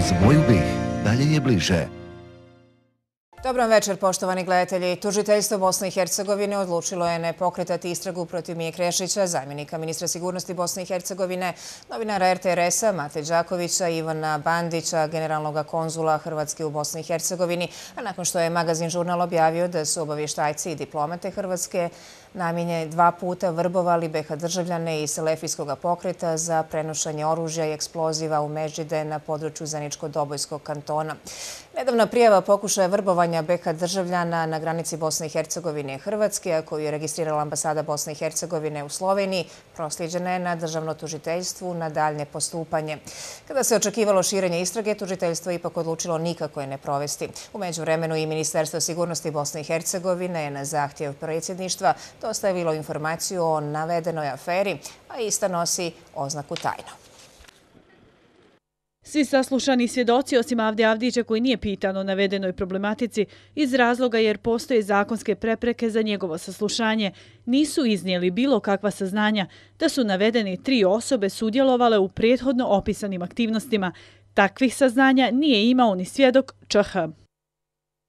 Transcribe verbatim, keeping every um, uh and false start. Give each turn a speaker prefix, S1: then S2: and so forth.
S1: Uz moju bih, dalje je bliže.
S2: Dobar večer, poštovani gledatelji. Tužiteljstvo Bosne i Hercegovine odlučilo je ne pokretati istragu protiv Mije Krešića, zamjenika ministra sigurnosti Bosne i Hercegovine, novinara er te er es-a Mate Đakovića, Ivana Bandića, generalnog konzula Hrvatske u Bosni i Hercegovini, a nakon što je magazin Žurnal objavio da su obavještajci i diplomate Hrvatske najmanje dva puta vrbovali be ha državljane iz Selefijskog pokreta za prenošenje oružja i eksploziva u Međide na području Zeničko-Dobojskog kantona. Nedavna prijava pokušaja vrbovanja be ha državljana na granici Bosne i Hercegovine i Hrvatske, a koju je registrirala ambasada Bosne i Hercegovine u Sloveniji, proslijeđena je na državno tužiteljstvu na daljnje postupanje. Kada se očekivalo širenje istrage, tužiteljstvo je ipak odlučilo nikako je ne provesti. U međuvremenu i Ministarstvo sigurnosti Bosne i Hercegovine je na zahtjev predsjedništva dostavilo informaciju o navedenoj aferi, a ista nosi oznaku tajno.
S3: Svi saslušani svjedoci, osim Avde Avdića koji nije pitan o navedenoj problematici iz razloga jer postoje zakonske prepreke za njegovo saslušanje, nisu iznijeli bilo kakva saznanja da su navedeni tri osobe sudjelovale u prethodno opisanim aktivnostima. Takvih saznanja nije imao ni svjedok Č H.